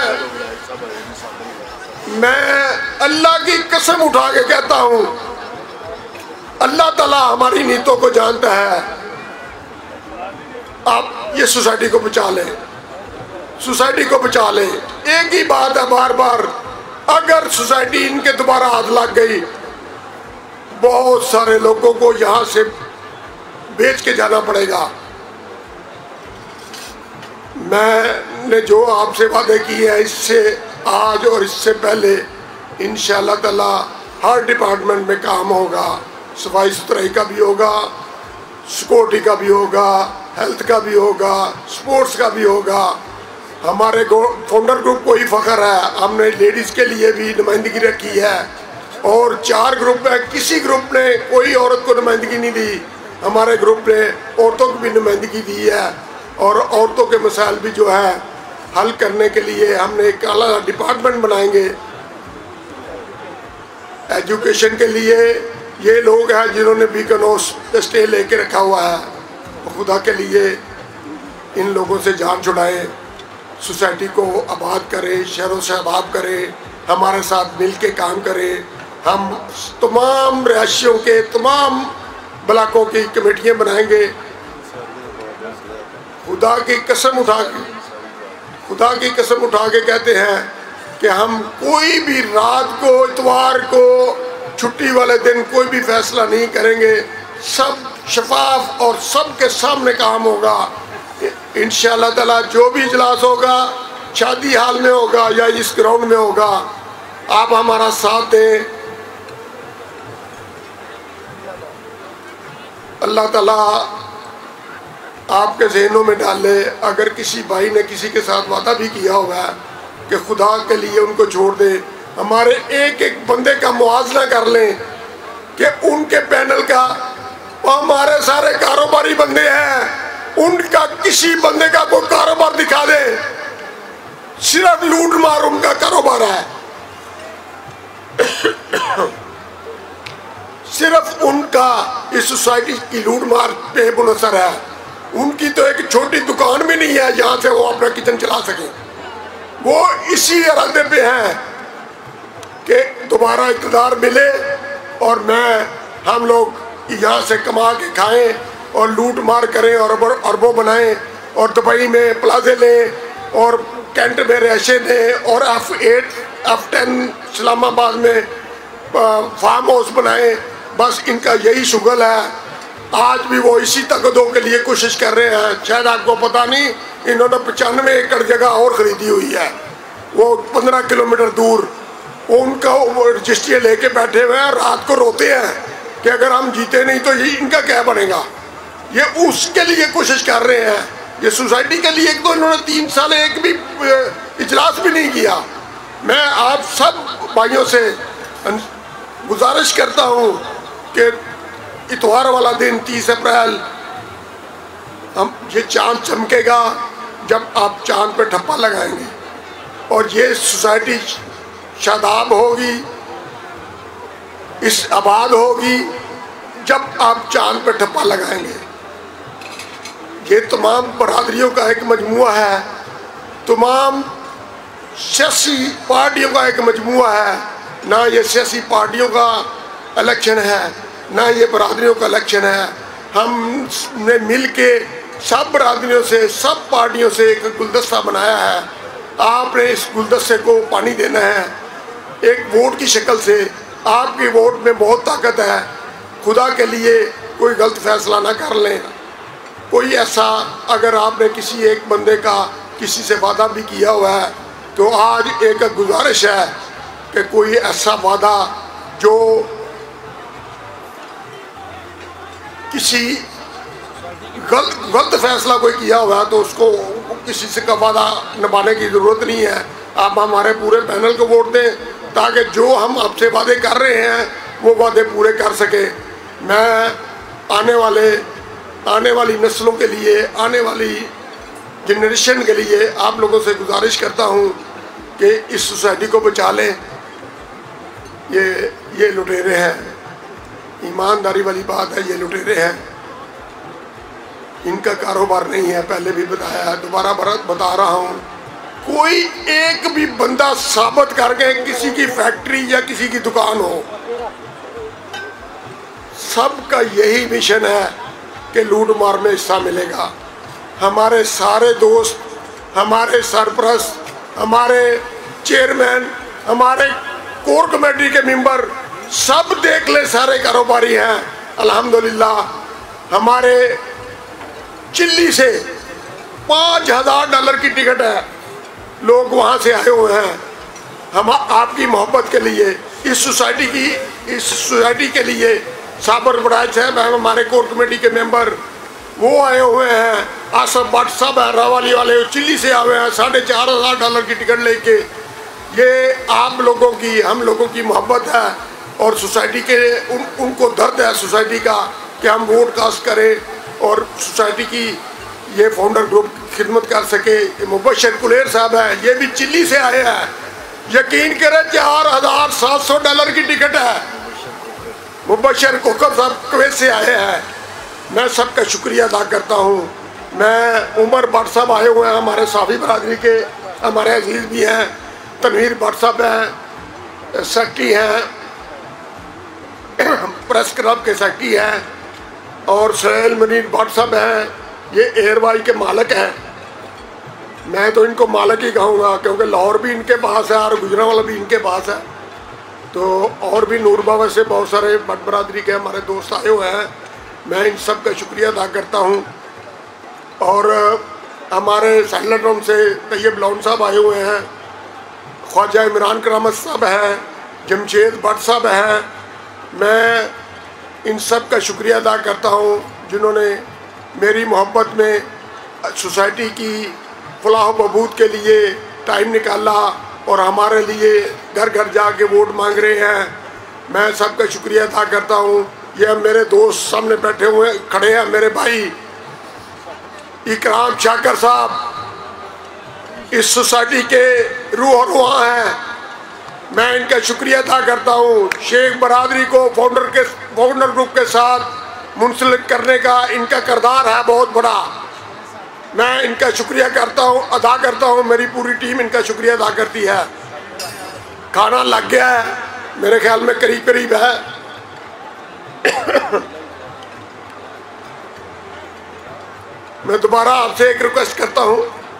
मैं अल्लाह की कसम उठा के कहता हूँ, अल्लाह ताला हमारी नीयतों को जानता है। आप ये सोसाइटी को बचा लें, सोसाइटी को बचा लें। एक ही बात है बार बार, अगर सोसाइटी इनके दोबारा हाथ लग गई, बहुत सारे लोगों को यहाँ से बेच के जाना पड़ेगा। मैंने जो आपसे वादे किए हैं, इससे आज और इससे पहले इंशाअल्लाह ताला हर डिपार्टमेंट में काम होगा। सफाई सुथराई का भी होगा, सिक्योरिटी का भी होगा, हेल्थ का भी होगा, स्पोर्ट्स का भी होगा। हमारे फाउंडर ग्रुप को ही फख्र है, हमने लेडीज़ के लिए भी नुमाइंदगी रखी है। और चार ग्रुप है, किसी ग्रुप ने कोई औरत को नुमाइंदगी नहीं दी। हमारे ग्रुप ने औरतों को भी नुमाइंदगी दी है। और औरतों के मसाइल भी जो है हल करने के लिए हमने एक अलग डिपार्टमेंट बनाएंगे। एजुकेशन के लिए ये लोग हैं जिन्होंने बीकनोस स्टे लेके रखा हुआ है। खुदा के लिए इन लोगों से जान छुड़ाएं, सोसाइटी को आबाद करें, शहरों से आबाद करें, हमारे साथ मिल के काम करें। हम तमाम रिहायशियों के तमाम ब्लॉकों की कमेटियाँ बनाएंगे। खुदा की कसम उठा के खुदा की कसम उठा के कहते हैं कि हम कोई भी रात को, इतवार को, छुट्टी वाले दिन कोई भी फैसला नहीं करेंगे। सब शफाफ और सब के सामने काम होगा। इंशाअल्लाह ताला जो भी इजलास होगा, शादी हाल में होगा या इस ग्राउंड में होगा, आप हमारा साथ दें। अल्लाह ताला आपके जहनों में डाले। अगर किसी भाई ने किसी के साथ वादा भी किया हुआ है कि खुदा के लिए उनको छोड़ दे, हमारे एक एक बंदे का मुआवजा कर लें कि उनके पैनल का, हमारे सारे कारोबारी बंदे हैं, उनका किसी बंदे का कोई कारोबार दिखा दे, सिर्फ लूट मार उनका कारोबार है। सिर्फ उनका इस सोसाइटी की लूट मार पे मुनसर है। उनकी तो एक छोटी दुकान भी नहीं है जहाँ से वो अपना किचन चला सके। वो इसी इरादे पे हैं कि दोबारा इक़्तिदार मिले और मैं हम लोग यहाँ से कमा के खाएं और लूट मार करें और अरबों बनाएं और दुबई में प्लाजे लें और कैंट में रैशे दें और F eight F ten Islamabad में फार्म हाउस बनाएं। बस इनका यही शुगल है। आज भी वो इसी तकदों के लिए कोशिश कर रहे हैं। शायद आपको पता नहीं, इन्होंने पचानवे एकड़ जगह और ख़रीदी हुई है, वो पंद्रह किलोमीटर दूर। वो उनका वो रजिस्ट्री लेके बैठे हुए हैं, रात को रोते हैं कि अगर हम जीते नहीं तो ये इनका क्या बनेगा। ये उसके लिए कोशिश कर रहे हैं। ये सोसाइटी के लिए तो इन्होंने तीन साल एक भी इजलास भी नहीं किया। मैं आप सब भाइयों से गुजारिश करता हूँ कि इतवार वाला दिन तीस अप्रैल हम ये चांद चमकेगा जब आप चांद पे ठप्पा लगाएंगे और ये सोसाइटी शादाब होगी, इस आबाद होगी। जब आप चांद पे ठप्पा लगाएंगे। ये तमाम बरादरियों का एक मजमुआ है, तमाम सियासी पार्टियों का एक मजमुआ है। ना ये सियासी पार्टियों का इलेक्शन है, ना ये बरादरियों का इलेक्शन है। हमने मिल के सब बरादरियों से, सब पार्टियों से एक गुलदस्ता बनाया है। आपने इस गुलदस्ते को पानी देना है एक वोट की शक्ल से। आपकी वोट में बहुत ताकत है। खुदा के लिए कोई गलत फैसला ना कर लें। कोई ऐसा अगर आपने किसी एक बंदे का किसी से वादा भी किया हुआ है तो आज एक गुजारिश है कि कोई ऐसा वादा जो किसी गलत गलत फैसला कोई किया हुआ है तो उसको किसी से का वादा निभाने की ज़रूरत नहीं है। आप हमारे पूरे पैनल को वोट दें ताकि जो हम आपसे वादे कर रहे हैं वो वादे पूरे कर सके। मैं आने वाले आने वाली नस्लों के लिए, आने वाली जनरेशन के लिए आप लोगों से गुजारिश करता हूँ कि इस सोसाइटी को बचा लें। ये ये लुटेरे हैं, ईमानदारी वाली बात है, ये लुटेरे हैं। इनका कारोबार नहीं है, पहले भी बताया है, दोबारा बता रहा हूँ। कोई एक भी बंदा साबित करके किसी की फैक्ट्री या किसी की दुकान हो, सबका यही मिशन है कि लूट मार में हिस्सा मिलेगा। हमारे सारे दोस्त, हमारे सरपरस्त, हमारे चेयरमैन, हमारे कोर कमेटी के मेंबर सब देख ले, सारे कारोबारी हैं अल्हम्दुलिल्लाह। हमारे चिल्ली से पाँच हजार डॉलर की टिकट है, लोग वहाँ से आए हुए हैं। हम आपकी मोहब्बत के लिए, इस सोसाइटी की इस सोसाइटी के लिए साबर बड़ाई साहब हैं, हमारे कोर कमेटी के मेंबर, वो आए हुए हैं। आसफ भट्ट साहब है, रावाली वाले, चिल्ली से आए हुए हैं, साढ़े चार हजार डॉलर की टिकट लेके। ये आप लोगों की, हम लोगों की मोहब्बत है और सोसाइटी के उन, उनको दर्द है सोसाइटी का कि हम वोट कास्ट करें और सोसाइटी की ये फाउंडर ग्रुप खिदमत कर सके। मुबशर कुलेर साहब है, ये भी चिल्ली से आए हैं। यकीन करें चार हजार सात सौ डॉलर की टिकट है। मुबशर कोकर साहब कुवैत से आए हैं। मैं सबका शुक्रिया अदा करता हूँ। मैं उमर भट्ट साहब आए हुए हैं, हमारे साफी बरादरी के, हमारे अजीज़ भी हैं। तनवीर भट्ट साहब हैं, सेक्रेटरी हैं, प्रेस क्लब के सेक्रेटरी हैं। और सहेल मनीर भट्ट साहब हैं, ये एयरवाई के मालिक हैं। मैं तो इनको मालिक ही कहूँगा क्योंकि लाहौर भी इनके पास है और गुजरांवाला भी इनके पास है। तो और भी नूरबावा से बहुत सारे भट्ट बरादरी के हमारे दोस्त आए हुए हैं। मैं इन सब का शुक्रिया अदा करता हूँ। और हमारे सैलटोन से तैयब लौन साहब आए हुए हैं, ख्वाजा इमरान करामत साहब हैं, जमशेद भट्ट साहब हैं। मैं इन सब का शुक्रिया अदा करता हूँ जिन्होंने मेरी मोहब्बत में सोसाइटी की फलाह बहबूद के लिए टाइम निकाला और हमारे लिए घर घर जाके वोट मांग रहे हैं। मैं सबका शुक्रिया अदा करता हूँ। यह मेरे दोस्त सामने बैठे हुए खड़े हैं, मेरे भाई इकराम शाकर साहब इस सोसाइटी के रूह और रुहां हैं। मैं इनका शुक्रिया अदा करता हूँ। शेख बरादरी को फाउंडर के फाउंडर ग्रुप के साथ मुंसलिक करने का इनका किरदार है बहुत बड़ा। मैं इनका शुक्रिया करता हूँ, अदा करता हूँ। मेरी पूरी टीम इनका शुक्रिया अदा करती है। खाना लग गया है, मेरे ख्याल में करीब करीब है। मैं दोबारा आपसे एक रिक्वेस्ट करता हूँ,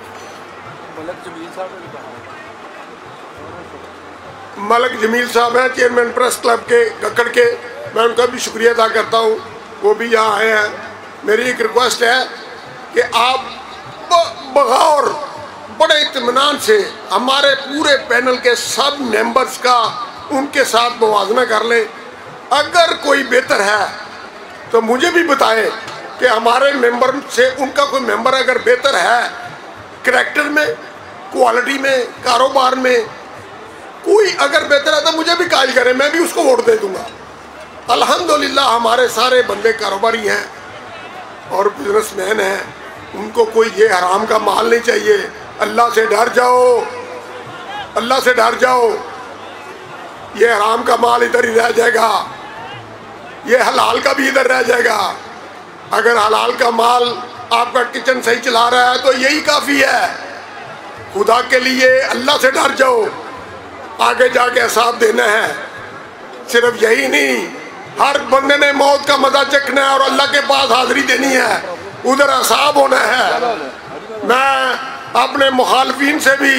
मलक जमील साहब हैं चेयरमैन प्रेस क्लब के गक्कड़ के, मैं उनका भी शुक्रिया अदा करता हूँ, वो भी यहाँ आए हैं। मेरी एक रिक्वेस्ट है कि आप बगौर बड़े इत्मीनान से हमारे पूरे पैनल के सब मेंबर्स का उनके साथ मुवाजना कर लें। अगर कोई बेहतर है तो मुझे भी बताएं कि हमारे मेंबर से उनका कोई मेंबर अगर बेहतर है, करैक्टर में, क्वालिटी में, कारोबार में कोई अगर बेहतर है तो मुझे भी कायल करें, मैं भी उसको वोट दे दूंगा। अल्हम्दुलिल्लाह हमारे सारे बंदे कारोबारी हैं और बिजनेसमैन हैं, उनको कोई ये हराम का माल नहीं चाहिए। अल्लाह से डर जाओ, अल्लाह से डर जाओ, ये हराम का माल इधर ही रह जाएगा। ये हलाल का भी इधर रह जाएगा। अगर हलाल का माल आपका किचन सही चला रहा है तो यही काफ़ी है। खुदा के लिए अल्लाह से डर जाओ, आगे जाके हिसाब देना है। सिर्फ यही नहीं, हर बंदे ने मौत का मजा चखना है और अल्लाह के पास हाजिरी देनी है, उधर हिसाब होना है। मैं अपने मुखालफिन से भी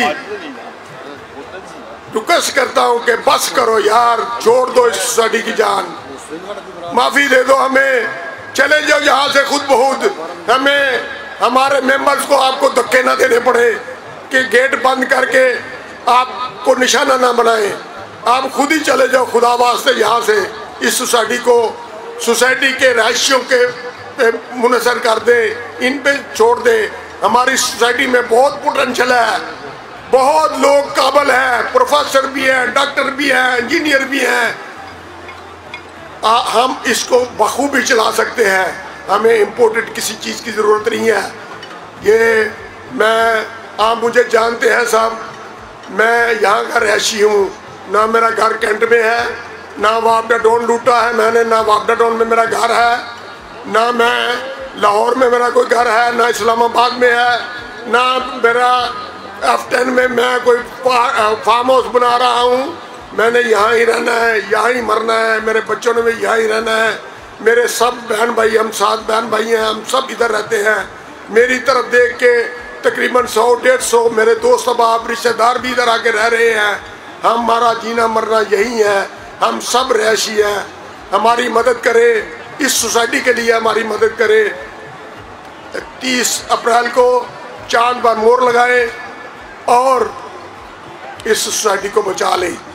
रिक्वेस्ट करता हूँ कि बस करो यार, छोड़ दो इस सोसाइटी की जान, माफ़ी दे दो हमें, चले जाओ यहाँ से खुद बहुत। हमें हमारे मेंबर्स को आपको धक्के ना देने पड़े कि गेट बंद करके आपको निशाना ना बनाए, आप खुद ही चले जाओ खुदा वास्ते यहाँ से। इस सोसाइटी को सोसाइटी के रहायशियों के मुनसर कर दे, इन पे छोड़ दे। हमारी सोसाइटी में बहुत पोटेंशियल है, बहुत लोग काबिल हैं, प्रोफेसर भी हैं, डॉक्टर भी हैं, इंजीनियर भी हैं। आ, हम इसको बखूबी चला सकते हैं, हमें इम्पोर्टेड किसी चीज़ की ज़रूरत नहीं है। ये मैं आप मुझे जानते हैं साहब, मैं यहाँ का रहायशी हूँ, ना मेरा घर कैंट में है, ना वापडा डोन लूटा है मैंने, ना वापडा डोन में मेरा घर है, ना मैं लाहौर में मेरा कोई घर है, ना इस्लामाबाद में है, ना मेरा एफ टेन में मैं कोई फार्म हाउस बना रहा हूँ। मैंने यहाँ ही रहना है, यहाँ ही मरना है, मेरे बच्चों ने भी यहाँ ही रहना है। मेरे सब बहन भाई, हम सात बहन भाई हैं, हम सब इधर रहते हैं। मेरी तरफ देख के तकरीबन सौ डेढ़ सौ मेरे दोस्त अहबाब रिश्तेदार भी इधर आके रह रहे हैं। हमारा जीना मरना यही है, हम सब रहायशी हैं। हमारी मदद करे, इस सोसाइटी के लिए हमारी मदद करे। तीस अप्रैल को चांद पर मोहर लगाए और इस सोसाइटी को बचा ले।